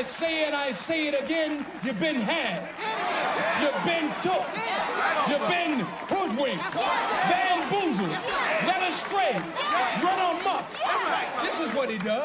say it, I say it again, you've been had. You've been took. You've been hoodwinked, bamboozled, led astray, run amok. This is what he does.